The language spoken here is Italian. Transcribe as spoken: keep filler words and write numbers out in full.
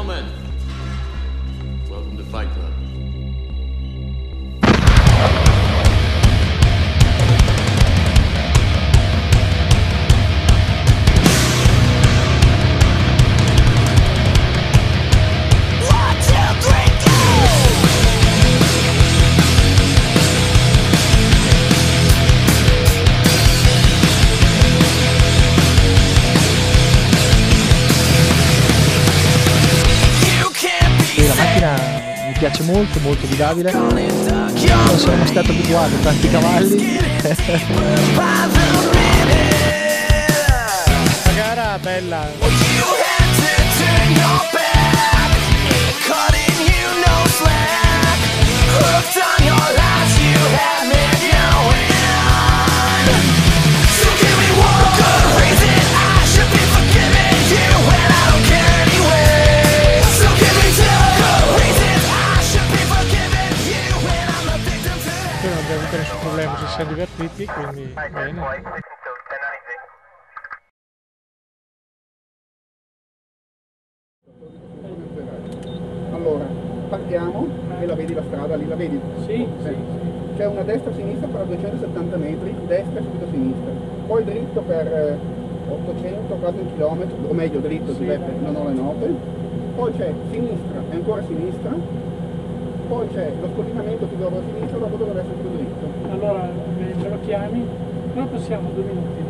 gentlemen, welcome to Fight Club. Mi piace molto, molto guidabile, non sono mai stato abituato a tanti cavalli. La gara è bella. Non abbiamo avuto nessun problema, ci siamo divertiti, quindi bene. Allora, partiamo e la vedi la strada lì, la vedi? Sì, sì. C'è una destra-sinistra per duecentosettanta metri, destra e subito sinistra. Poi dritto per ottocento, quasi un chilometro, o meglio dritto, Sì, Giuseppe, non ho le note. Poi c'è sinistra e ancora sinistra. Poi c'è lo scollinamento più dopo a sinistra, dopo dovrebbe essere più dritto. Allora me lo chiami? Noi passiamo due minuti.